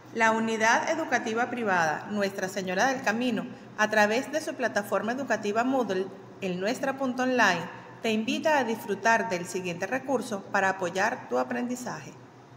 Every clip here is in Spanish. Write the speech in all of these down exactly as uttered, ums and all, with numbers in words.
La Unidad Educativa Privada Nuestra Señora del Camino, a través de su plataforma educativa Moodle, el Nuestra punto online, te invita a disfrutar del siguiente recurso para apoyar tu aprendizaje.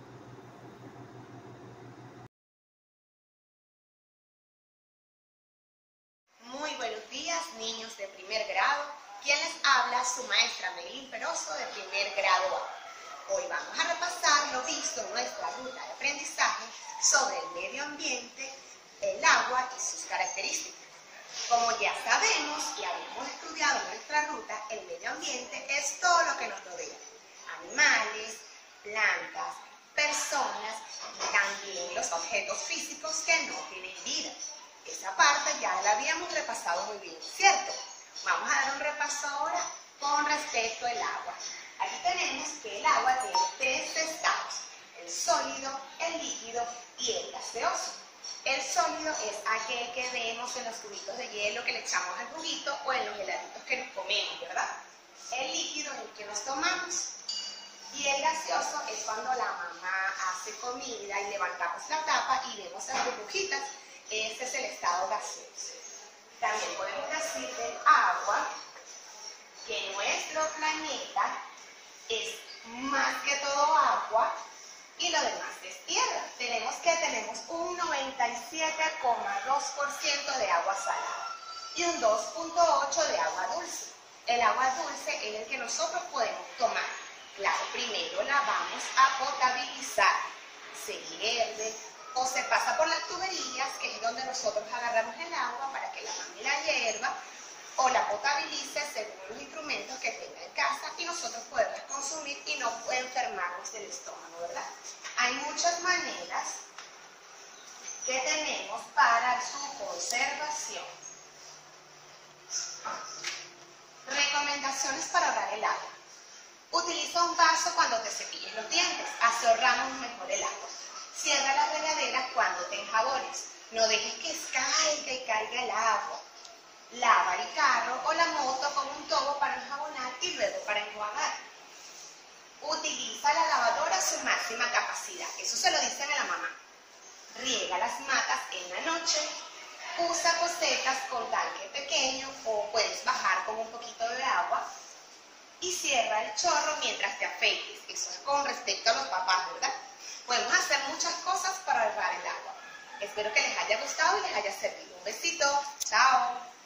Muy buenos días, niños de primer grado. Quien les habla, su maestra Meilín Peroso, de primer grado A. Hoy vamos a repasar lo visto en nuestra ruta de aprendizaje sobre el medio ambiente, el agua y sus características. Como ya sabemos y habíamos estudiado en nuestra ruta, el medio ambiente es todo lo que nos rodea. Animales, plantas, personas y también los objetos físicos que no tienen vida. Esa parte ya la habíamos repasado muy bien, ¿cierto? Vamos a dar un repaso ahora con respecto al agua. Aquí tenemos que el agua tiene tres estados: el sólido, el líquido y el gaseoso. El sólido es aquel que vemos en los cubitos de hielo que le echamos al juguito o en los heladitos que nos comemos, ¿verdad? El líquido es el que nos tomamos. Y el gaseoso es cuando la mamá hace comida y levantamos la tapa y vemos las burbujitas. Este es el estado gaseoso. También podemos decir del agua que nuestro planeta es más que todo agua y lo demás es tierra. Tenemos que tenemos un noventa y siete coma dos por ciento de agua salada y un dos punto ocho por ciento de agua dulce. El agua dulce es el que nosotros podemos tomar. Claro, primero la vamos a potabilizar. Se hierve o se pasa por las tuberías, que es donde nosotros agarramos el agua para que la mami la hierva o la potabilice según los instrumentos que tenga en casa y nosotros podemos consumir y no enfermarnos del estómago, ¿verdad? Hay muchas maneras que tenemos para su conservación. Recomendaciones para ahorrar el agua. Utiliza un vaso cuando te cepilles los dientes, así ahorramos mejor el agua. Cierra la regadera cuando te enjabones. No dejes que caiga y caiga el agua. Lava el carro o la moto con un tobo para enjabonar y luego para enjuagar. Utiliza la lavadora a su máxima capacidad. Eso se lo dicen a la mamá. Riega las matas en la noche. Usa posetas con tanque pequeño o puedes bajar con un poquito de agua. Y cierra el chorro mientras te afeites. Eso es con respecto a los papás, ¿verdad? Podemos hacer muchas cosas para ahorrar el agua. Espero que les haya gustado y les haya servido. Un besito. Chao.